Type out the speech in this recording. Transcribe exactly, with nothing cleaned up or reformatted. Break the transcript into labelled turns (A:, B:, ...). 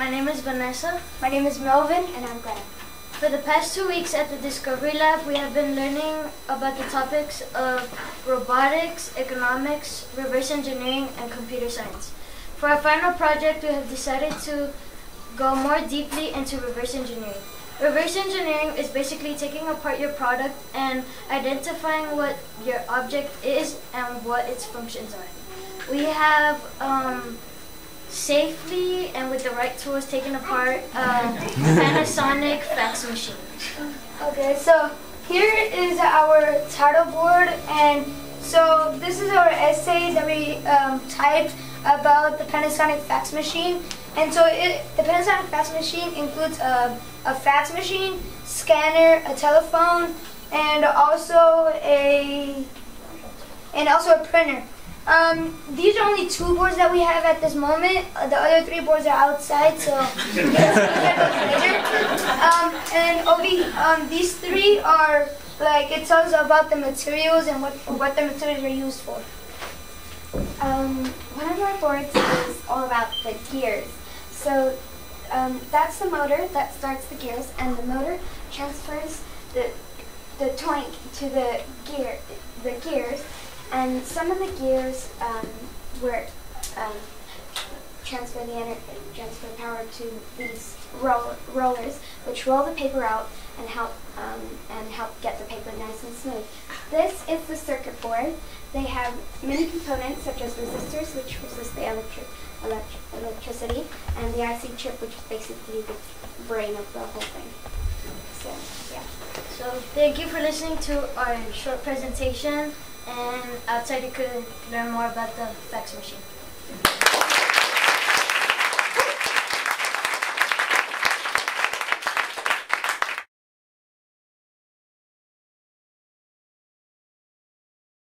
A: My name is Vanessa.
B: My name is Melvin, and I'm Glenn.
A: For the past two weeks at the Discovery Lab, we have been learning about the topics of robotics, economics, reverse engineering, and computer science. For our final project, we have decided to go more deeply into reverse engineering. Reverse engineering is basically taking apart your product and identifying what your object is and what its functions are. We have um, safely and with the right tools taken apart a Panasonic fax machine.
B: Okay, so here is our title board, and so this is our essay that we um, typed about the Panasonic fax machine. And so it, the Panasonic fax machine includes a, a fax machine, scanner, a telephone, and also a and also a printer. Um, these are only two boards that we have at this moment. Uh, the other three boards are outside, so we'll get those later. Um, and over, um, these three are like it tells about the materials and what what the materials are used for.
C: Um, one of our boards is all about the gears. So um, that's the motor that starts the gears, and the motor transfers the the toink to the gear the gears. And some of the gears um, were um, transfer the energy, transfer power to these roll, rollers, which roll the paper out and help um, and help get the paper nice and smooth. This is the circuit board. They have many components such as resistors, which resist the electri electri electricity, and the I C chip, which is basically the brain of the whole thing. So yeah.
A: So thank you for listening to our short presentation. And outside you could learn more about the fax machine.